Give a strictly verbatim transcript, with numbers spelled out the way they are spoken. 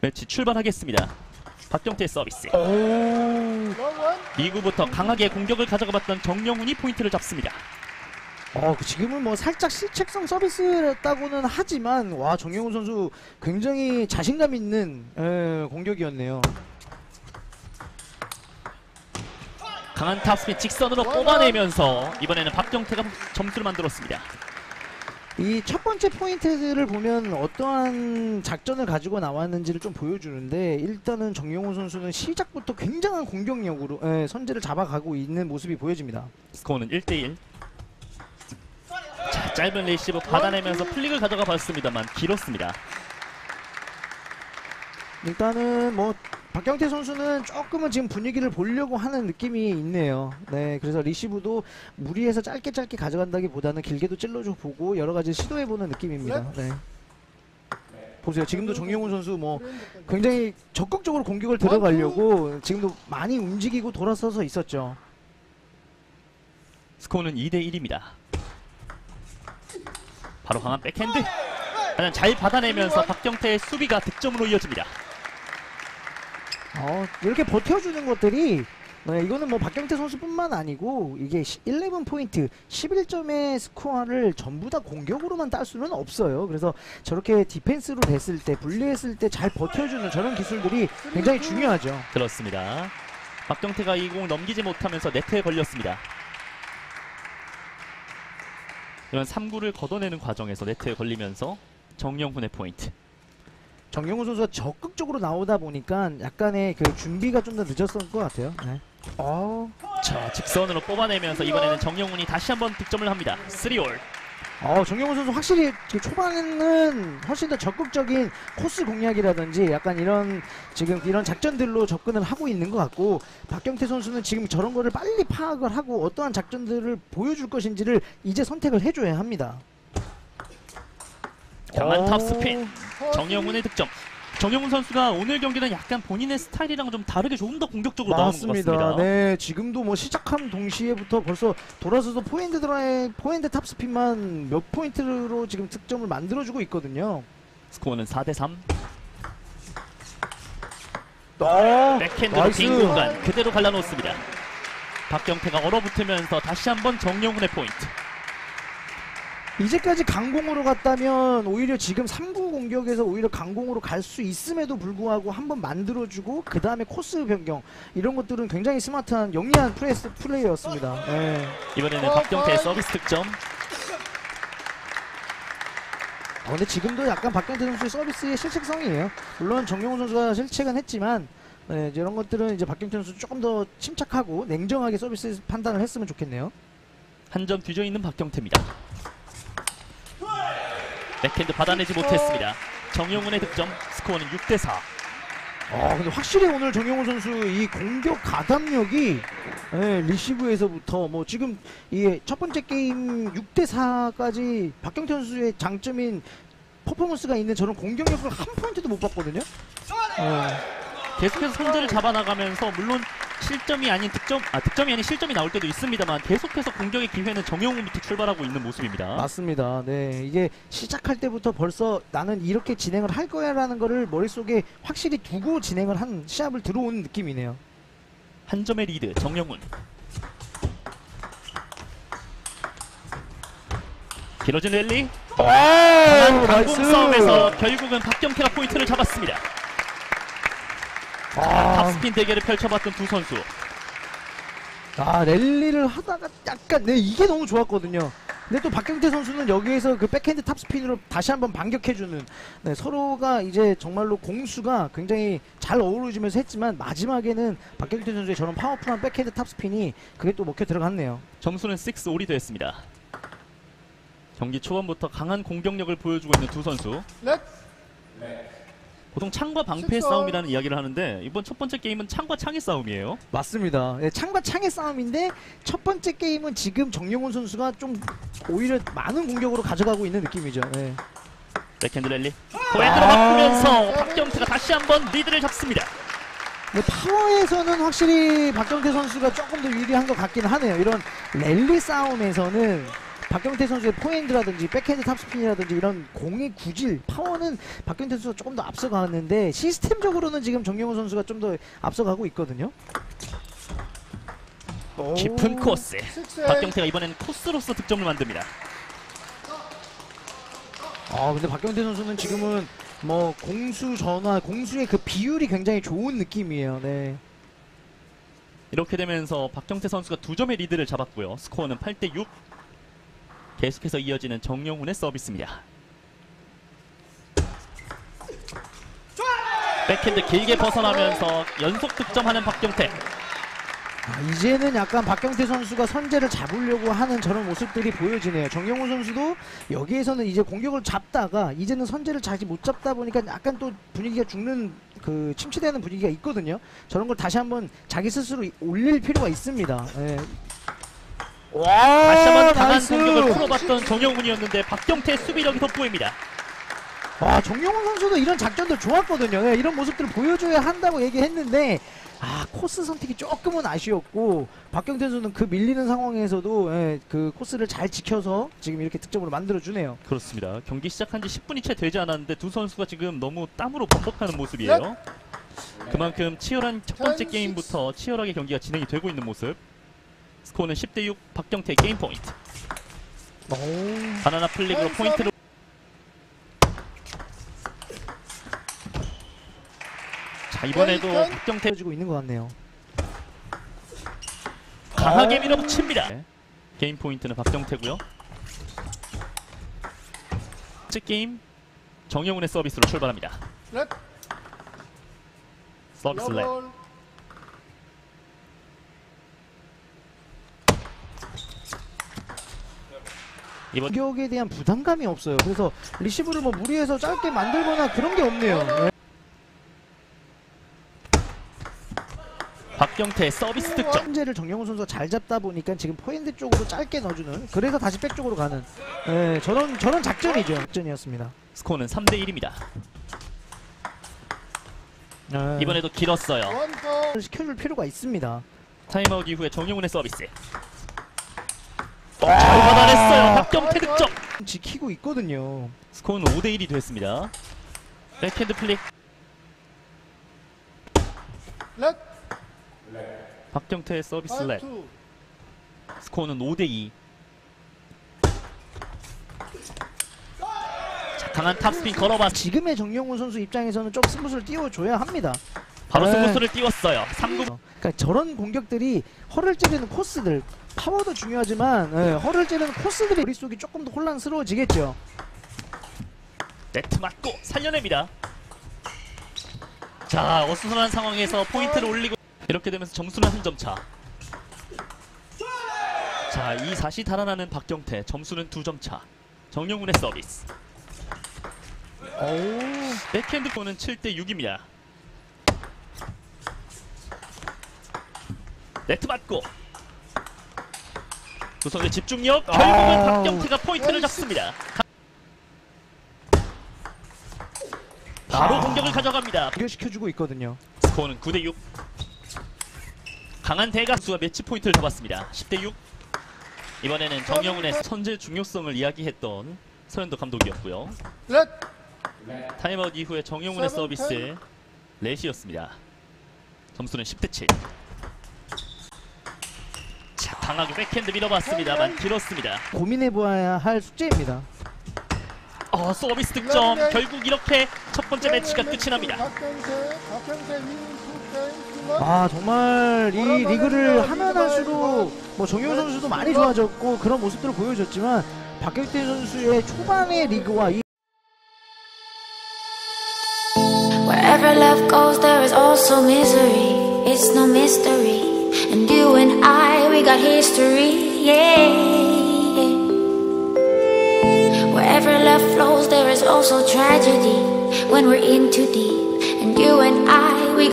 매치 출발하겠습니다. 박경태의 서비스. 이구부터 강하게 공격을 가져가봤던 정영훈이 포인트를 잡습니다. 어, 지금은 뭐 살짝 실책성 서비스였다고는 하지만 와, 정영훈 선수 굉장히 자신감 있는 에, 공격이었네요. 강한 탑스핀 직선으로 뽑아내면서 이번에는 박경태가 점수를 만들었습니다. 이 첫 번째 포인트를 보면 어떠한 작전을 가지고 나왔는지를 좀 보여주는데, 일단은 정영훈 선수는 시작부터 굉장한 공격력으로 에, 선제를 잡아가고 있는 모습이 보여집니다. 스코어는 일 대 일. 자, 짧은 레시브 받아내면서 플릭을 가져가 봤습니다만 길었습니다. 일단은 뭐 박경태 선수는 조금은 지금 분위기를 보려고 하는 느낌이 있네요. 네, 그래서 리시브도 무리해서 짧게 짧게 가져간다기보다는 길게도 찔러줘 보고 여러 가지 시도해보는 느낌입니다. 네. 보세요. 지금도 정영훈 선수 뭐 굉장히 적극적으로 공격을 들어가려고 지금도 많이 움직이고 돌아서서 있었죠. 스코어는 이 대 일입니다. 바로 강한 백핸드. 하지만 잘 받아내면서 박경태의 수비가 득점으로 이어집니다. 어, 이렇게 버텨주는 것들이 네, 이거는 뭐 박경태 선수뿐만 아니고 이게 십일 포인트 십일 점의 스코어를 전부 다 공격으로만 딸 수는 없어요. 그래서 저렇게 디펜스로 됐을 때, 분리했을 때 잘 버텨주는 저런 기술들이 굉장히 중요하죠. 그렇습니다. 박경태가 이 공 넘기지 못하면서 네트에 걸렸습니다. 이런 삼 구를 걷어내는 과정에서 네트에 걸리면서 정영훈의 포인트. 정영훈 선수가 적극적으로 나오다 보니까 약간의 그 준비가 좀 더 늦었을 것 같아요. 네. 어. 자, 직선으로 뽑아내면서 이번에는 정영훈이 다시 한번 득점을 합니다. 쓰리 올. 어, 정영훈 선수 확실히 초반에는 훨씬 더 적극적인 코스 공략이라든지 약간 이런 지금 이런 작전들로 접근을 하고 있는 것 같고, 박경태 선수는 지금 저런 거를 빨리 파악을 하고 어떠한 작전들을 보여줄 것인지를 이제 선택을 해줘야 합니다. 강한 탑스핀. 정영훈의 득점. 정영훈 선수가 오늘 경기는 약간 본인의 스타일이랑 좀 다르게 조금 더 공격적으로 맞습니다. 나오는 것 같습니다. 네, 지금도 뭐 시작한 동시에부터 벌써 돌아서서 포핸드 드라이, 포핸드 탑스핀만 몇 포인트로 지금 득점을 만들어주고 있거든요. 스코어는 사 대 삼. 어, 백핸드로 빈 공간 그대로 갈라놓습니다. 박경태가 얼어붙으면서 다시 한번 정영훈의 포인트. 이제까지 강공으로 갔다면 오히려 지금 삼 구 공격에서 오히려 강공으로 갈 수 있음에도 불구하고 한번 만들어주고 그 다음에 코스 변경, 이런 것들은 굉장히 스마트한 영리한 프레스 플레이였습니다. 네. 이번에는 박경태의 서비스 득점. 어, 근데 지금도 약간 박경태 선수의 서비스의 실책성이에요. 물론 정영훈 선수가 실책은 했지만 네, 이제 이런 것들은 이제 박경태 선수 조금 더 침착하고 냉정하게 서비스 판단을 했으면 좋겠네요. 한 점 뒤져 있는 박경태입니다. 백핸드 받아내지 못했습니다. 정영훈의 득점. 스코어는 육 대 사. 아, 근데 확실히 오늘 정영훈 선수 이 공격 가담력이 예, 리시브에서부터 뭐 지금 이 첫 번째 게임 육 대 사까지 박경태 선수의 장점인 퍼포먼스가 있는 저런 공격력을 한 포인트도 못 봤거든요. 예. 계속해서 선제를 잡아나가면서 물론 실점이 아닌 득점, 아 득점이 아닌 실점이 나올 때도 있습니다만 계속해서 공격의 기회는 정영훈부터 출발하고 있는 모습입니다. 맞습니다. 네, 이게 시작할 때부터 벌써 나는 이렇게 진행을 할 거야라는 거를 머릿속에 확실히 두고 진행을 한 시합을 들어온 느낌이네요. 한 점의 리드 정영훈. 길어진 랠리. 강한 강공 싸움에서 결국은 박경태가 포인트를 잡았습니다. 아, 탑스핀 대결을 펼쳐봤던 두 선수. 아, 랠리를 하다가 약간 네, 이게 너무 좋았거든요. 근데 또 박경태 선수는 여기에서 그 백핸드 탑스핀으로 다시 한번 반격해주는, 네, 서로가 이제 정말로 공수가 굉장히 잘 어우러지면서 했지만 마지막에는 박경태 선수의 저런 파워풀한 백핸드 탑스핀이 그게 또 먹혀 들어갔네요. 점수는 육 올이 됐습니다. 경기 초반부터 강한 공격력을 보여주고 있는 두 선수. 보통 창과 방패의 싸움이라는 이야기를 하는데 이번 첫 번째 게임은 창과 창의 싸움이에요. 맞습니다. 네, 창과 창의 싸움인데 첫 번째 게임은 지금 정영훈 선수가 좀 오히려 많은 공격으로 가져가고 있는 느낌이죠. 네. 백핸드 랠리. 포핸드로 바꾸면서 박경태가 다시 한번 리드를 잡습니다. 네, 파워에서는 확실히 박경태 선수가 조금 더 유리한 것 같긴 하네요. 이런 랠리 싸움에서는 박경태 선수의 포핸드라든지 백핸드 탑스핀이라든지 이런 공의 구질, 파워는 박경태 선수가 조금 더 앞서가는데 시스템적으로는 지금 정영훈 선수가 좀 더 앞서가고 있거든요. 깊은 코스. 식스 박경태가 이번엔 코스로서 득점을 만듭니다. 아 근데 박경태 선수는 지금은 뭐 공수 전화, 공수의 그 비율이 굉장히 좋은 느낌이에요. 네. 이렇게 되면서 박경태 선수가 두 점의 리드를 잡았고요. 스코어는 팔 대 육. 계속해서 이어지는 정영훈의 서비스입니다. 백핸드 길게 벗어나면서 연속 득점하는 박경태. 아, 이제는 약간 박경태 선수가 선제를 잡으려고 하는 저런 모습들이 보여지네요. 정영훈 선수도 여기에서는 이제 공격을 잡다가 이제는 선제를 잘 못 잡다 보니까 약간 또 분위기가 죽는 그 침체되는 분위기가 있거든요. 저런 걸 다시 한번 자기 스스로 올릴 필요가 있습니다. 예. 와, 다시 한번 강한 나이스. 공격을 풀어봤던 정영훈이었는데 박경태의 수비력이 돋보입니다. 와, 정영훈 선수도 이런 작전들 좋았거든요. 네, 이런 모습들을 보여줘야 한다고 얘기했는데 아 코스 선택이 조금은 아쉬웠고 박경태 선수는 그 밀리는 상황에서도 예, 그 코스를 잘 지켜서 지금 이렇게 득점으로 만들어주네요. 그렇습니다. 경기 시작한 지 십 분이 채 되지 않았는데 두 선수가 지금 너무 땀으로 범벅하는 모습이에요. 그만큼 치열한 첫 번째 게임부터 치열하게 경기가 진행이 되고 있는 모습. 스코어는 십 대 육. 박경태 게임 포인트. 오. 바나나 플릭으로 포인트를. 자 이번에도 박경태 해주고 있는 것 같네요. 강하게 밀어붙입니다. 네. 게임 포인트는 박경태고요. 번째 게임 정영훈의 서비스로 출발합니다. 렛 서비스 랩. 러블 이번 공격에 대한 부담감이 없어요. 그래서 리시브를 뭐 무리해서 짧게 만들거나 그런 게 없네요. 네. 박경태 서비스 득점. 현재를 정영훈 선수가 잘 잡다 보니까 지금 포핸드 쪽으로 짧게 넣어주는, 그래서 다시 백 쪽으로 가는 예, 저런 저런 작전이죠. 작전이었습니다. 스코어는 삼 대 일입니다. 아, 이번에도 길었어요. 원더 시켜줄 필요가 있습니다. 타임아웃 이후에 정영훈의 서비스. 잘 받아냈어요. 박경태 득점. 지키고 있거든요. 스코어는 오 대 일이 됐습니다. 백핸드 플릭. 렛 박경태의 서비스 랩. 파이브 투 스코어는 오 대 이. 자, 강한 탑스핀 걸어봤. 지금의 정영훈 선수 입장에서는 좀 승부수를 띄워줘야 합니다. 바로 네. 승부수를 띄웠어요. 삼 구. 그러니까 저런 공격들이 허를 찌르는 코스들, 파워도 중요하지만 예, 허를 찌르는 코스들이 머릿속이 조금 더 혼란스러워지겠죠. 네트 맞고 살려냅니다. 자, 어수선한 상황에서 포인트를 올리고 이렇게 되면서 점수는 한 점 차. 자, 이 사시 달아나는 박경태. 점수는 두 점 차. 정영훈의 서비스. 오, 백핸드 포는 칠 대 육입니다. 네트 맞고 두 선수의 집중력. 결국은 아우. 박경태가 포인트를 잡습니다. 바로 아. 공격을 가져갑니다. 연결시켜주고 있거든요. 스코어는 구 대 육. 강한 대각수가 매치 포인트를 잡았습니다. 십 대 육. 이번에는 정영훈의 선제 중요성을 이야기했던 서현도 감독이었고요. 렛 타임아웃 이후에 정영훈의 세븐, 서비스 렛이었습니다. 점수는 십 대 칠. 자, 강하게 백핸드 밀어봤습니다만 길었습니다. 고민해보아야 할 숙제입니다. 어, 서비스 득점. 결국 이렇게 첫 번째 매치가 끝이 납니다. 박경태 박경태 윈 투 게임 투 아 정말 이 리그를 하면 할수록 뭐 정영훈 선수도 많이 좋아졌고 그런 모습들을 보여줬지만 박경태 선수의 초반의 리그와 이 Wherever love goes, there is also misery. It's no mystery. And you and I, we got history. Yeah. Wherever love flows, there is also tragedy. When we're in too deep. And you and I,